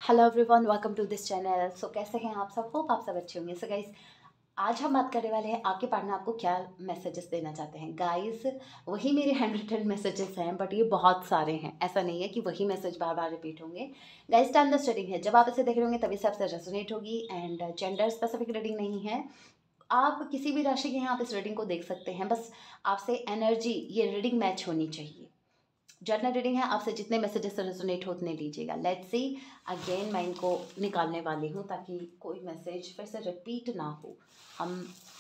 Hello everyone, welcome to this channel. So कैसे हैं आप सब? होप आप सब अच्छे होंगे। सो गाइस, आज हम बात करने वाले हैं आपके पार्टनर आपको क्या मैसेजेस देना चाहते हैं। गाइस, वही मेरे हैंड रिटन मैसेजेस हैं, बट ये बहुत सारे हैं। ऐसा नहीं है कि वही मैसेज बार बार रिपीट होंगे। गाइस, टाइम द रीडिंग है, जब आप इसे देख रहे होंगे तभी से आपसे रेजोनेट होगी। एंड जेंडर स्पेसिफिक रीडिंग नहीं है। आप किसी भी राशि के हैं, आप इस रीडिंग को देख सकते हैं। बस आपसे एनर्जी, ये रीडिंग मैच होनी चाहिए। जनरल रीडिंग है, आपसे जितने मैसेजेस रेजोनेट होने लीजिएगा। Let's see. अगेन मैं इनको निकालने वाली हूँ ताकि कोई मैसेज फिर से रिपीट ना हो। हम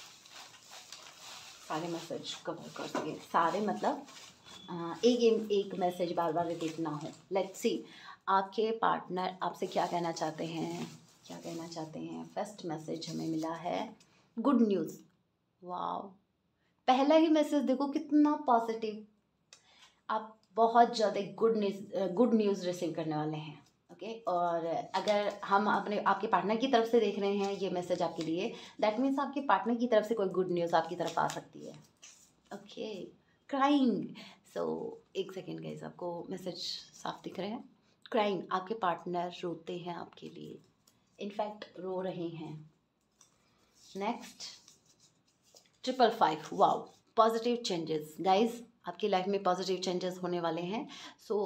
सारे मैसेज कवर कर सकें, सारे मतलब एक मैसेज बार बार रिपीट ना हो। लेट्स सी, आपके पार्टनर आपसे क्या कहना चाहते हैं, क्या कहना चाहते हैं। फर्स्ट मैसेज हमें मिला है गुड न्यूज़। वाओ, पहला ही मैसेज देखो कितना पॉजिटिव। आप बहुत ज़्यादा गुड न्यूज़ रिसीव करने वाले हैं। ओके, और अगर हम अपने आपके पार्टनर की तरफ से देख रहे हैं ये मैसेज आपके लिए, दैट मीन्स आपके पार्टनर की तरफ से कोई गुड न्यूज़ आपकी तरफ आ सकती है। Okay, crying. सो एक सेकेंड गाइस, आपको मैसेज साफ दिख रहे हैं? क्राइंग, आपके पार्टनर रोते हैं आपके लिए, इनफैक्ट रो रहे हैं। Next, 555। Wow, positive changes. Guys, आपकी लाइफ में पॉजिटिव चेंजेस होने वाले हैं। सो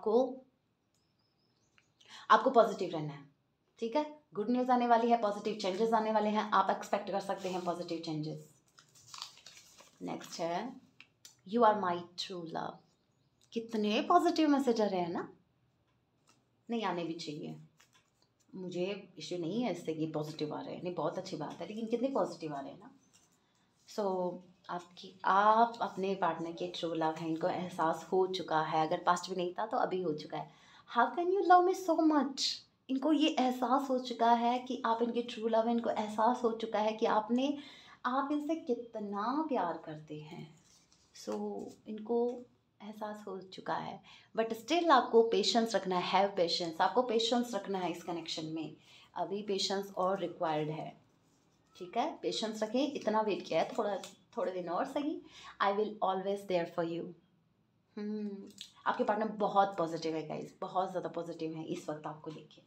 आपको पॉजिटिव रहना है, ठीक है। गुड न्यूज़ आने वाली है, पॉजिटिव चेंजेस आने वाले हैं, आप एक्सपेक्ट कर सकते हैं पॉजिटिव चेंजेस। नेक्स्ट है you are my true love. कितने पॉजिटिव मैसेज आ रहे हैं ना। नहीं, आने भी चाहिए, मुझे इश्यू नहीं है इससे कि पॉजिटिव आ रहे हैं, नहीं बहुत अच्छी बात है, लेकिन कितने पॉजिटिव आ रहे हैं ना। सो आप अपने पार्टनर के ट्रू लव हैं, इनको एहसास हो चुका है। अगर पास्ट में नहीं था तो अभी हो चुका है। How can you love me so much. इनको ये एहसास हो चुका है कि आप इनके ट्रू लव हैं। इनको एहसास हो चुका है कि आप इनसे कितना प्यार करते हैं। सो इनको एहसास हो चुका है, बट स्टिल आपको पेशेंस रखना है। पेशेंस, आपको पेशेंस रखना है इस कनेक्शन में। अभी पेशेंस और रिक्वायर्ड है, ठीक है। पेशेंस रखें, इतना वेट किया है, थोड़े दिन और सही। I will always there for you. आपके पार्टनर बहुत पॉजिटिव है गाइज, बहुत ज़्यादा पॉजिटिव है इस वक्त आपको लेके।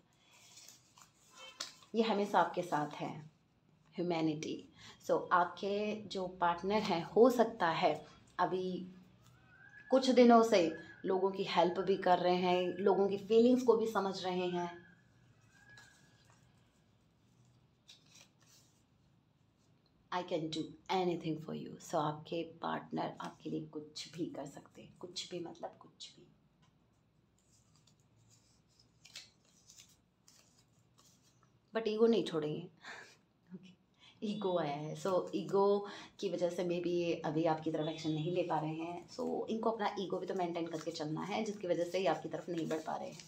ये हमेशा आपके साथ है। ह्यूमैनिटी। सो आपके जो पार्टनर हैं, हो सकता है अभी कुछ दिनों से लोगों की हेल्प भी कर रहे हैं, लोगों की फीलिंग्स को भी समझ रहे हैं। I can do anything for you. So आपके पार्टनर आपके लिए कुछ भी कर सकते हैं, कुछ भी मतलब कुछ भी। बट ईगो नहीं छोड़ेंगे। ईगो आया है, सो ईगो की वजह से मे बी अभी आपकी तरफ एक्शन नहीं ले पा रहे हैं। सो इनको अपना ईगो भी तो मेंटेन करके चलना है, जिसकी वजह से ये आपकी तरफ नहीं बढ़ पा रहे हैं।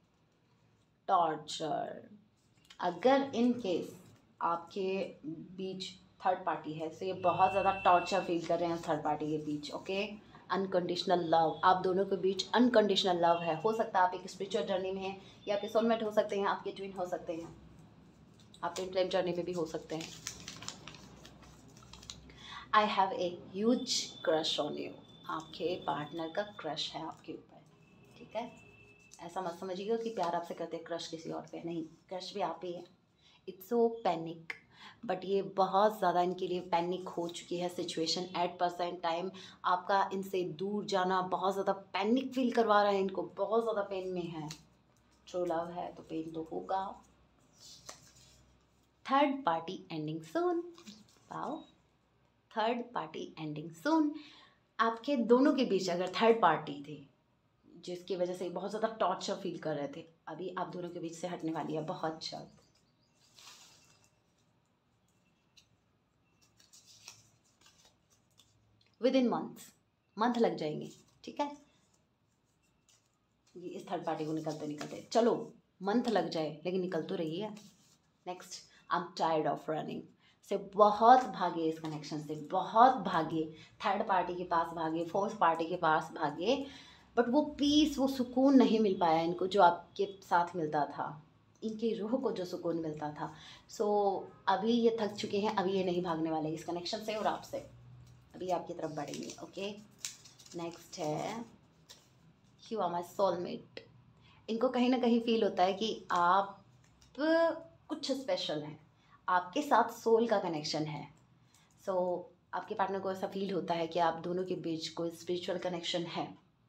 टॉर्चर, अगर इन केस आपके बीच थर्ड पार्टी है, तो ये बहुत ज़्यादा टॉर्चर फील कर रहे हैं थर्ड पार्टी के बीच। ओके, अनकंडीशनल लव, आप दोनों के बीच अनकंडीशनल लव है। हो सकता है आप एक स्पिरिचुअल जर्नी में हैं, या आपके सोलमेट हो सकते हैं, आपके ट्विन हो सकते हैं, आप ट्विन फ्लेम जर्नी में भी हो सकते हैं। I have a huge crush on you. आपके पार्टनर का क्रश है आपके ऊपर, ठीक है। ऐसा मत समझिएगा कि प्यार आपसे करते हैं, क्रश किसी और पे नहीं, क्रश भी आप ही है। इट्स सो पैनिक, बट ये बहुत ज़्यादा इनके लिए पैनिक हो चुकी है सिचुएशन एट परसेंट टाइम। आपका इनसे दूर जाना बहुत ज़्यादा पैनिक फील करवा रहा है इनको, बहुत ज़्यादा पेन में है। ट्रू लव है तो पेन तो होगा। Third party ending soon. Wow, third party ending soon. आपके दोनों के बीच अगर थर्ड पार्टी थी जिसकी वजह से बहुत ज़्यादा टॉर्चर फील कर रहे थे, अभी आप दोनों के बीच से हटने वाली है बहुत जल्द। विद इन मंथ लग जाएंगे, ठीक है। ये इस थर्ड पार्टी को निकलते निकलते चलो मंथ लग जाए, लेकिन निकल तो रही है। Next, I am tired of running. से बहुत भागे इस कनेक्शन से, बहुत भागे, थर्ड पार्टी के पास भागे, फोर्थ पार्टी के पास भागे, बट वो पीस, वो सुकून नहीं मिल पाया इनको जो आपके साथ मिलता था, इनकी रूह को जो सुकून मिलता था। सो अभी ये थक चुके हैं, अभी ये नहीं भागने वाले इस कनेक्शन से और आपसे, अभी आपकी तरफ बढ़ेंगे। ओके, नेक्स्ट है यू आर माई सोलमेट। इनको कहीं ना कहीं फील होता है कि आप कुछ स्पेशल हैं, आपके साथ सोल का कनेक्शन है। सो आपके पार्टनर को ऐसा फील होता है कि आप दोनों के बीच कोई स्पिरिचुअल कनेक्शन है।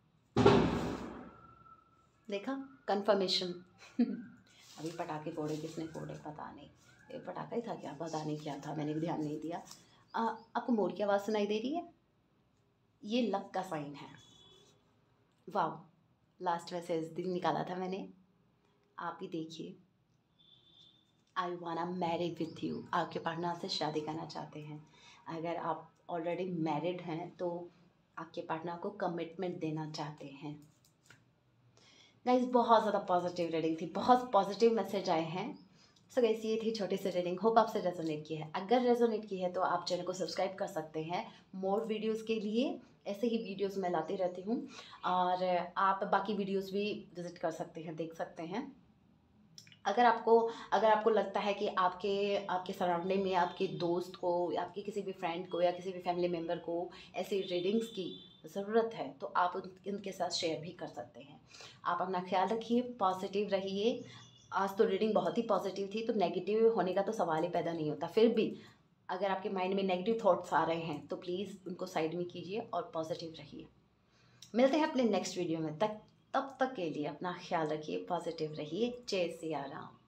देखा, कंफर्मेशन। अभी पटाखे फोड़े, किसने फोड़े पता नहीं, ये पटाखा ही था क्या, पता नहीं क्या था, मैंने भी ध्यान नहीं दिया। आपको मोर की आवाज़ सुनाई दे रही है? ये लक का साइन है। वाह, लास्ट मैसेज दिन निकाला था मैंने, आप ही देखिए। I wanna marry with you, आपके पार्टनर से शादी करना चाहते हैं। अगर आप ऑलरेडी मैरिड हैं तो आपके पार्टनर को कमिटमेंट देना चाहते हैं। गाइस बहुत ज़्यादा पॉजिटिव रीडिंग थी, बहुत पॉजिटिव मैसेज आए हैं। सो गाइस ये थी छोटी सी रीडिंग, होप आपसे रेजोनेट की है। अगर रेजोनेट की है तो आप चैनल को सब्सक्राइब कर सकते हैं मोर वीडियोस के लिए। ऐसे ही वीडियोस मैं लाती रहती हूँ, और आप बाकी वीडियोस भी विजिट कर सकते हैं, देख सकते हैं। अगर आपको लगता है कि आपके आपके सराउंडिंग में आपके दोस्त को या आपके किसी भी फ्रेंड को या किसी भी फैमिली मेम्बर को ऐसी रीडिंग्स की ज़रूरत है तो आप उनके साथ शेयर भी कर सकते हैं। आप अपना ख्याल रखिए, पॉजिटिव रहिए। आज तो रीडिंग बहुत ही पॉजिटिव थी, तो नेगेटिव होने का तो सवाल ही पैदा नहीं होता। फिर भी अगर आपके माइंड में नेगेटिव थॉट्स आ रहे हैं तो प्लीज़ उनको साइड में कीजिए और पॉजिटिव रहिए। मिलते हैं अपने नेक्स्ट वीडियो में, तब तक के लिए अपना ख्याल रखिए, पॉजिटिव रहिए। जय सिया राम।